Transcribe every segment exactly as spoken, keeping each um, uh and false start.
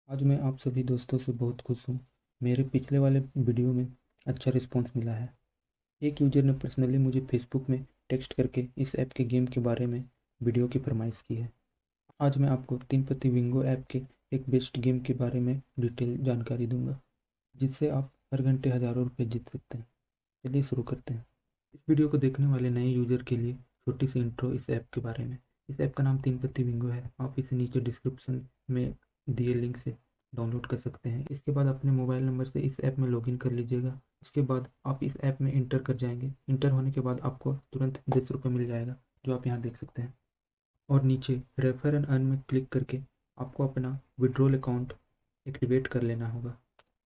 आज मैं आप सभी दोस्तों से बहुत खुश हूँ। मेरे पिछले वाले वीडियो में अच्छा रिस्पांस मिला है। एक यूजर ने पर्सनली मुझे फेसबुक में टेक्स्ट करके इस ऐप के गेम के बारे में वीडियो की फरमाइश की है। आज मैं आपको तीन पत्ती बिंगो ऐप के एक बेस्ट गेम के बारे में डिटेल जानकारी दूंगा, जिससे आप हर घंटे हज़ारों रुपये जीत सकते हैं। चलिए शुरू करते हैं। इस वीडियो को देखने वाले नए यूजर के लिए छोटी सी इंट्रो इस ऐप के बारे में। इस ऐप का नाम तीन पत्ती बिंगो है। आप इसे नीचे डिस्क्रिप्शन में दिए लिंक से डाउनलोड कर सकते हैं। इसके बाद अपने मोबाइल नंबर से इस ऐप में लॉगिन कर लीजिएगा। उसके बाद आप इस ऐप में इंटर कर जाएंगे। इंटर होने के बाद आपको तुरंत दस रुपये मिल जाएगा, जो आप यहाँ देख सकते हैं। और नीचे रेफर एंड अर्न में क्लिक करके आपको अपना विड्रॉल अकाउंट एक्टिवेट कर लेना होगा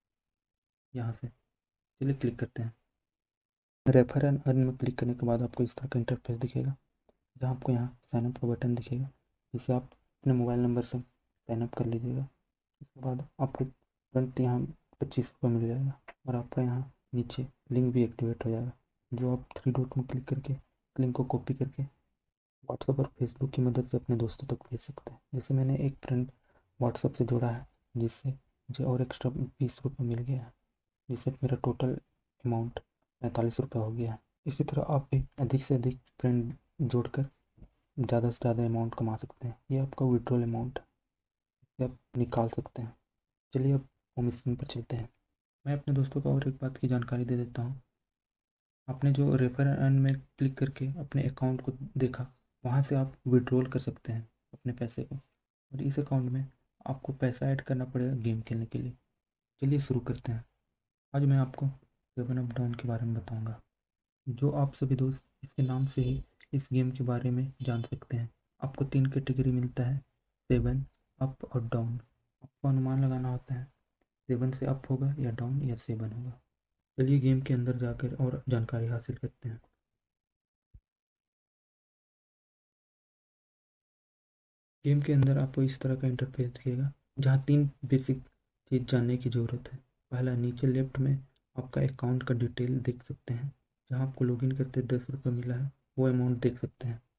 यहाँ से। चलिए क्लिक करते हैं। रेफर एंड अर्न में क्लिक करने के बाद आपको इस तरह का इंटरफेस दिखेगा, जहाँ आपको यहाँ साइनअप का बटन दिखेगा, जिसे आप अपने मोबाइल नंबर से साइनअप कर लीजिएगा। उसके बाद आपको तुरंत यहाँ पच्चीस रुपये मिल जाएगा और आपका यहाँ नीचे लिंक भी एक्टिवेट हो जाएगा, जो आप थ्री डॉट में क्लिक करके लिंक को कॉपी करके व्हाट्सएप और फेसबुक की मदद से अपने दोस्तों तक भेज सकते हैं। जैसे मैंने एक फ्रेंड व्हाट्सएप से जोड़ा है, जिससे मुझे और एक्स्ट्रा बीस रुपये मिल गया है, जिससे मेरा टोटल अमाउंट पैंतालीस रुपये हो गया है। इसी तरह आप भी अधिक से अधिक फ्रेंड जोड़कर ज़्यादा से ज़्यादा अमाउंट कमा सकते हैं। ये आपका विड्रॉल अमाउंट है, इसे आप निकाल सकते हैं। चलिए अब होम स्क्रीन पर चलते हैं। मैं अपने दोस्तों को और एक बात की जानकारी दे देता हूँ। आपने जो रेफर एंड में क्लिक करके अपने अकाउंट को देखा, वहाँ से आप विड्रॉल कर सकते हैं अपने पैसे को, और इस अकाउंट में आपको पैसा ऐड करना पड़ेगा गेम खेलने के लिए। चलिए शुरू करते हैं। आज मैं आपको सेवन अप डाउन के बारे में बताऊंगा, जो आप सभी दोस्त इसके नाम से ही इस गेम के बारे में जान सकते हैं। आपको तीन कैटेगरी मिलता है, सेवन, अप और डाउन। आपको अनुमान लगाना होता है सेवन से अप होगा या डाउन या सेवन होगा। चलिए गेम के अंदर जाकर और जानकारी हासिल करते हैं। गेम के अंदर आपको इस तरह का इंटरफेस दिखेगा, जहाँ तीन बेसिक चीज़ जानने की ज़रूरत है। पहला, नीचे लेफ्ट में आपका अकाउंट का डिटेल देख सकते हैं। जहाँ आपको लॉगिन करते दस रुपये मिला है, वो अमाउंट देख सकते हैं।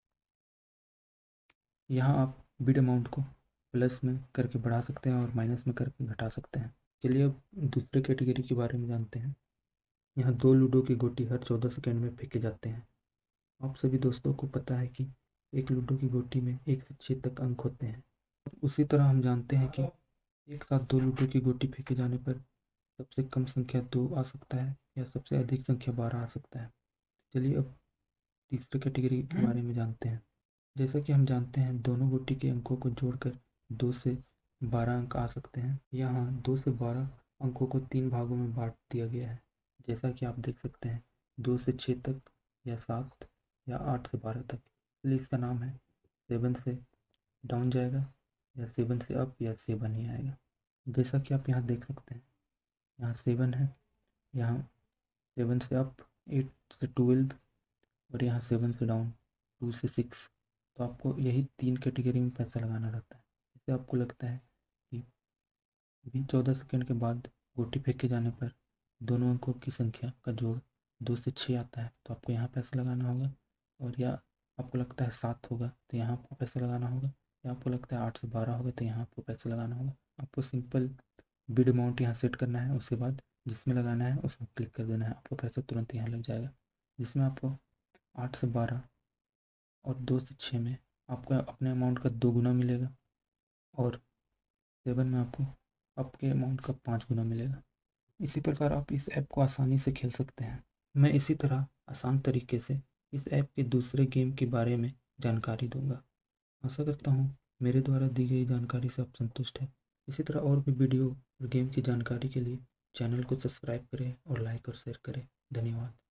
यहाँ आप बिड अमाउंट को प्लस में करके बढ़ा सकते हैं और माइनस में करके घटा सकते हैं। चलिए अब दूसरे कैटेगरी के बारे में जानते हैं। यहाँ दो लूडो की गोटी हर चौदह सेकेंड में फेंके जाते हैं। आप सभी दोस्तों को पता है कि एक लूडो की गोटी में एक से छः तक अंक होते हैं। उसी तरह हम जानते हैं कि एक साथ दो लूडो की गोटी फेंके जाने पर सबसे कम संख्या दो आ सकता है या सबसे अधिक संख्या बारह आ सकता है। चलिए अब तीसरे कैटेगरी के बारे में जानते हैं। जैसा कि हम जानते हैं, दोनों गोटी के अंकों को जोड़कर दो से बारह अंक आ सकते हैं। यहाँ दो से बारह अंकों को तीन भागों में बांट दिया गया है, जैसा कि आप देख सकते हैं, दो से छः तक या सात या आठ से बारह तक। इसलिए इसका नाम है सेवन से डाउन जाएगा या सेवन से अप या सेवन ही आएगा। जैसा कि आप यहाँ देख सकते हैं, यहाँ सेवन है, यहाँ सेवन से अप एट से ट्वेल्व, और यहाँ सेवन से डाउन टू से सिक्स। तो आपको यही तीन कैटेगरी में पैसा लगाना रहता है। जैसे आपको लगता है कि भी चौदह सेकेंड के बाद गोटी फेंके जाने पर दोनों अंकों की संख्या का जोड़ दो से छः आता है, तो आपको यहाँ पैसा लगाना होगा। और या आपको लगता है सात होगा तो यहाँ आपको पैसा लगाना होगा, या आपको लगता है आठ से बारह होगा तो यहाँ आपको पैसा लगाना होगा। आपको सिंपल बिड अमाउंट यहाँ सेट करना है, उसके बाद जिसमें लगाना है उसमें क्लिक कर देना है, आपको पैसा तुरंत यहाँ लग जाएगा। जिसमें आपको आठ से बारह और दो से छः में आपको अपने अमाउंट का दो गुना मिलेगा, और सेवन में आपको आपके अमाउंट का पाँच गुना मिलेगा। इसी प्रकार आप इस ऐप को आसानी से खेल सकते हैं। मैं इसी तरह आसान तरीके से इस ऐप के दूसरे गेम के बारे में जानकारी दूंगा। आशा करता हूँ मेरे द्वारा दी गई जानकारी से आप संतुष्ट हैं। इसी तरह और भी वीडियो और गेम की जानकारी के लिए चैनल को सब्सक्राइब करें और लाइक और शेयर करें। धन्यवाद।